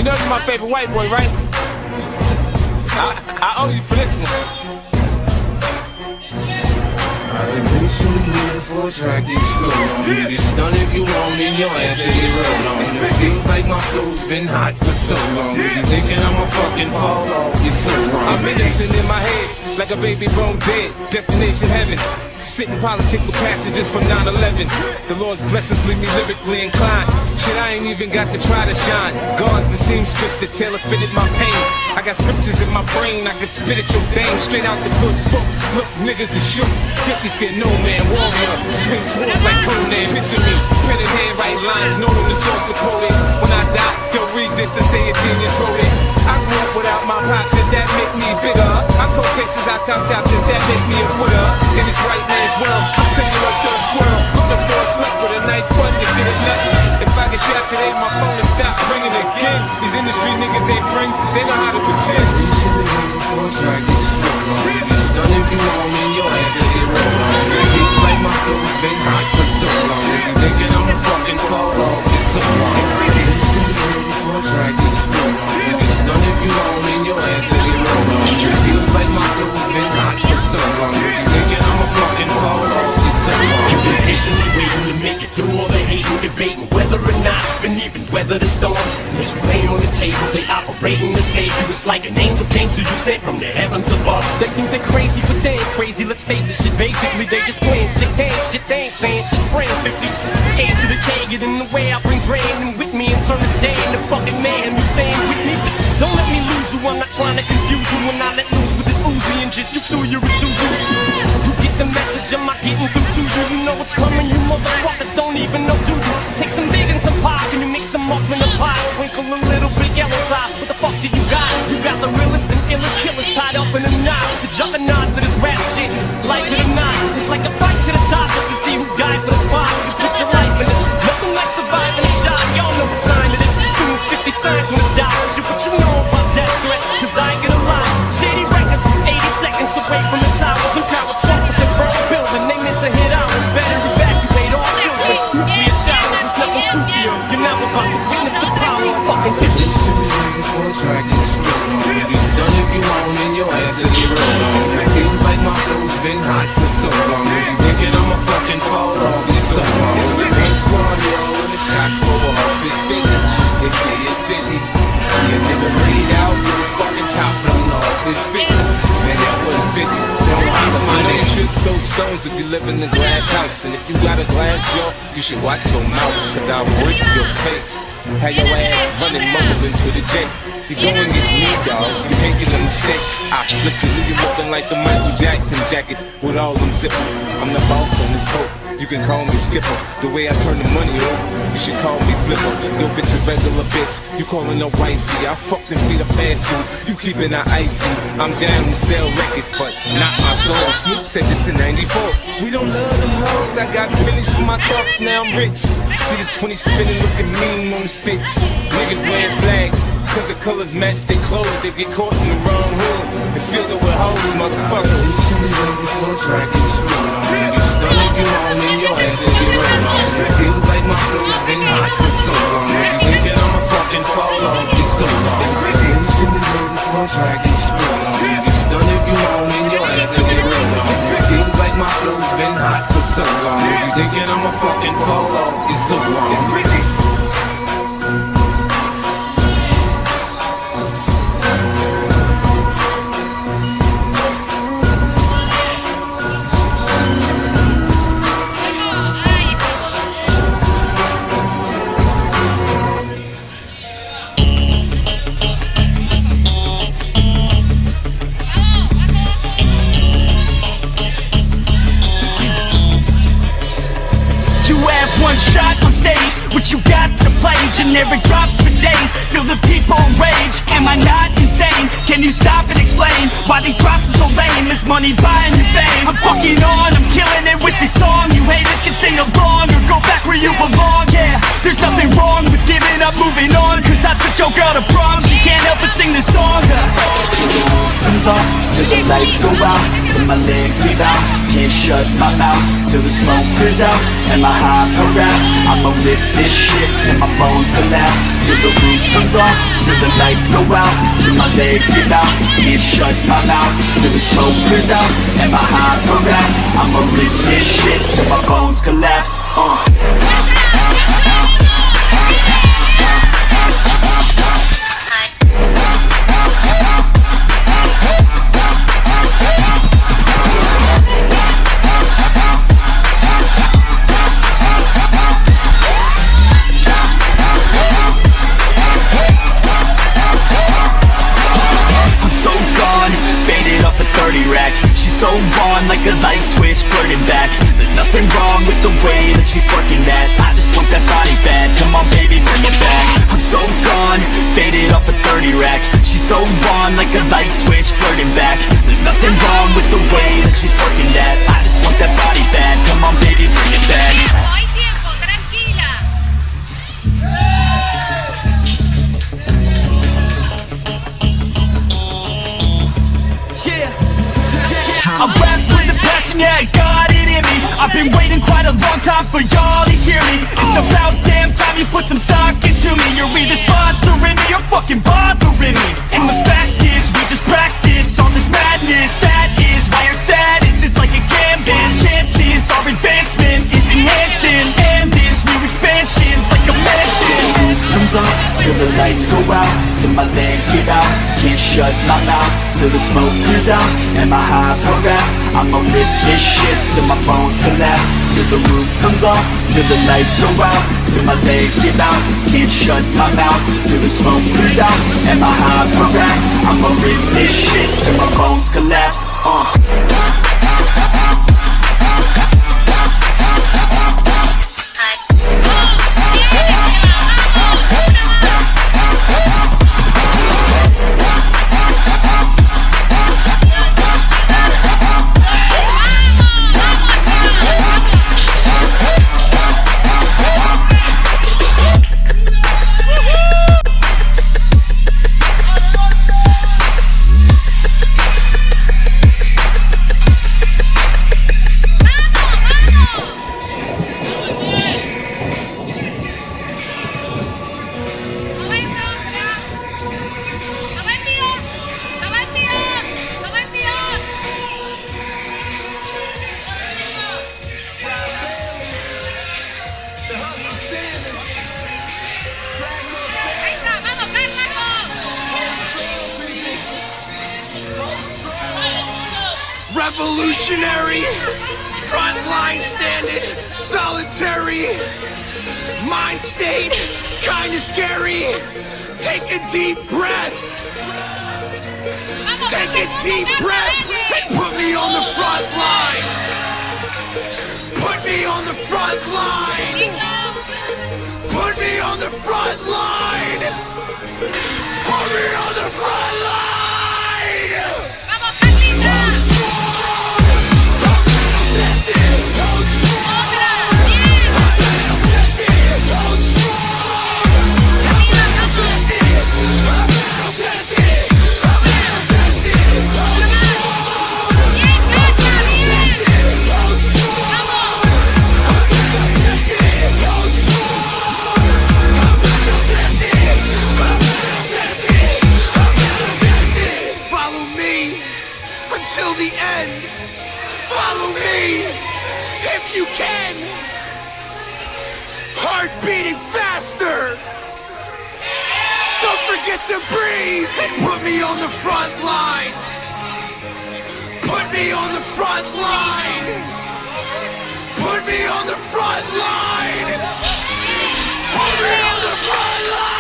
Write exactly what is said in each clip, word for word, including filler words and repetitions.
know you're my favorite white boy, right? I, I owe you for this one. I've been patiently waiting for a track that's slow on. You get stunned if you want, and your ass will get rolled on. It feels like my flow's been hot for so long. You thinking I'ma fucking fall off, you're so wrong. I'm innocent in my head, like a baby bone dead. Destination heaven. Sitting politic with passengers from nine eleven. The Lord's blessings leave me lyrically inclined. Shit, I ain't even got to try to shine. Guards and seamstress that tailor fitted my pain. I got scriptures in my brain, I can spit at your dame. Straight out the good book. Look, niggas is shook. fifty feet, no man, warrior. Swing swords like Conan. Picture me, pen in hand, write lines, know them the source of quoted. When I die, they'll read this and say a genius wrote it. I grew up without my pops, shit that make me bigger. I cold cases, I copped out, does that make me a quitter? And it's right man's well, I'm similar to a squirrel. Looking for a slip with a nice button to get a nut. If I get shot today, my phone will stop ringing again. These industry niggas ain't friends, they know how to pretend. For a track that's slow on. You get stunned if you want, and your ass will get rolled on. It feels like my flow's been hot for so long. You thinking I'ma fucking fall off, you're so wrong. For a track that's slow on. You get stunned if you want, and your ass will get rolled on. It feels like my flow's been hot for so long. You thinking I'ma fucking fall off, you're so wrong. You've been patiently waiting to make it through all the hate and debating whether or not you can even weather the storm. There's rain on the table, they operating to save you. It's like an angel came to you sent from the heavens above. They think they're crazy, but they ain't crazy, let's face it. Shit, basically they just playing sick dance. Shit, they ain't saying shit, spraying fifty. A to the K, get in the way, I bring drain and with me and turn this day into fucking man. You staying with me? Don't let me lose you, I'm not trying to confuse you. When I let loose with this Uzi and just shoot through your Isuzu. You get the message, am I getting through to you? You know what's coming, you motherfuckers don't even know, do you? Take some big and some pop and you mix them up in a pot. Sprinkle a little bit yellow top. What the fuck do you got? You got the realest and illest killers tied up in a knot. The juggernauts of this rap shit, like it or not. It's like a fight to the top just to see who died for the spot. You put your life in this, nothing like surviving a shot. Y'all know the time it is. Soon as fifty signs when it's dollars. You what you know about death threats, cause I ain't gonna lie. Shady Records was eighty seconds away from the towers. Them cowards fuck with their first building. They meant to hit ours. Better evacuate all children. Nuclear showers, it's nothing spookier. You're now about to witness the power of fucking fifty. For a track that's slow on. You get stunned if you want, and your ass will get rolled on. It feels like my flow's been hot for so long. You thinking I'ma fucking fall off, you're so wrong. It's the big squad, yo, when the shots go off, it's fifty. They say it's fifty. See a nigga laid out with his fucking top blown off, it's fifty. Man, that wasn't fifty. Don't holler my I know you name. shoot those stones if you live in a glass house. And if you got a glass jaw, you should watch your mouth, cause I'll break your face. Have your ass running mumbling to the jet. You go against me, dawg, you making a mistake. I split you, leave you looking like the Michael Jackson jackets with all them zippers. I'm the boss on this coat, you can call me Skipper. The way I turn the money over, you should call me Flipper. Yo bitch a regular bitch, you calling her wifey. I fuck them feet of fast food, you keeping her icy. I'm down to sell records, but not my soul. Snoop said this in ninety-four. We don't love them hoes, I got pennies for my thoughts, now I'm rich. See the twenty spinning looking mean on the six. Niggas wearing flags, cause the colors match their clothes. They get caught in the wrong hood and feel that we're holy, motherfucker. For a track that's slow on. You get stunned if you want, and your ass will get rolled on. It feels like my flow's been hot for so long. You thinking I'ma fucking fall off, you're so wrong. For a track that's slow on. You get stunned if you want, and your ass will get rolled on. It feels like my flow's been hot for so long. You thinking I'ma fucking fall off, you're so wrong. What you got to play, generic drops for days. Still the people rage, am I not insane? Can you stop and explain why these drops are so lame? Is money buying you fame? I'm fucking on, I'm killing it with this song. You haters can sing along or go back where you belong. Yeah, there's nothing wrong with giving up, moving on. Cause I took your girl to prom, she can't help but sing this song. Comes off till the lights go out, till my legs give out. can't shut my mouth till the smoke clears out and my high harass. I'ma rip this shit till my bones collapse, till the roof comes off, till the lights go out, till my legs give out. Can't shut my mouth till the smoke clears out and my high harass. I'ma rip this shit till my bones collapse. uh. So on like a light switch, flirting back. There's nothing wrong with the way that she's working that. I just want that body bad, come on baby, bring it back. I'm so gone, faded off a thirty rack. She's so on like a light switch, flirting back. There's nothing wrong with the way that she's working that. I just want that body bad, come on baby, bring it back. Hay tiempo, tranquila. Yeah. I rap with a passion, yeah, I got it in me. I've been waiting quite a long time for y'all to hear me. It's about damn time you put some stock into me. You're either sponsoring me or fucking bothering me. And the fact is, we just practice all this madness. That is why our status is like a canvas. Chances our advancement is enhancing, and this new expansion's like a mansion. Roof comes off till the lights go out, till my legs give out. Can't shut my mouth till the smoke clears out and my high harass. I'ma rip this shit till my bones collapse, till the roof comes off, till the lights go out, till my legs give out. Can't shut my mouth till the smoke clears out and my high harass. I'ma rip this shit till my bones collapse. uh. Revolutionary, frontline standing, solitary, mind state, kinda scary. Take a deep breath, take a deep breath, and put me on the front line. Put me on the front line. Put me on the front line. Put me on the front line. To breathe and put me on the front line. Put me on the front line. Put me on the front line. Put me on the front line.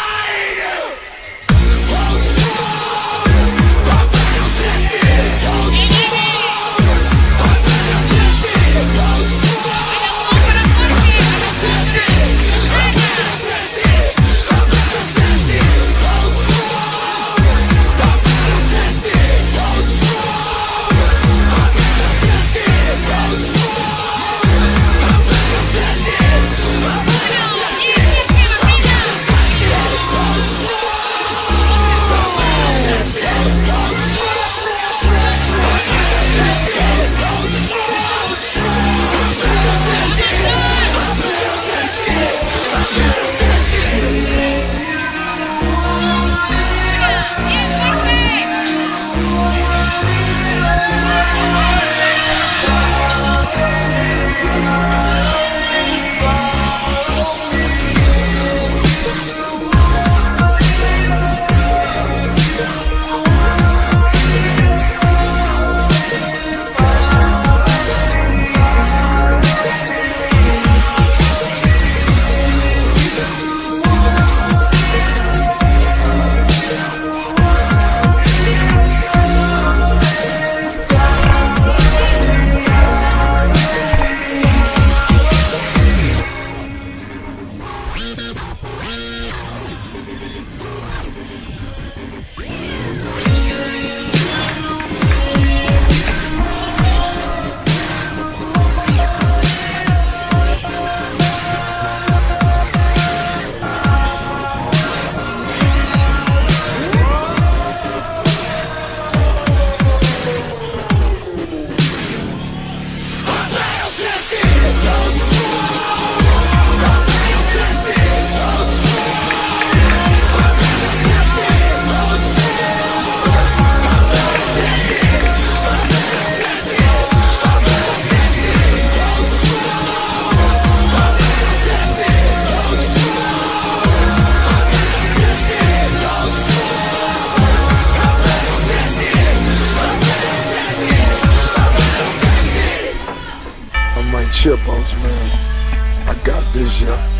Hold strong. I'm battle tested. Hold strong. I'm battle tested. Hold strong. I'm battle tested. I'm battle tested. I'm battle tested. Chipos, man. I got this, yeah.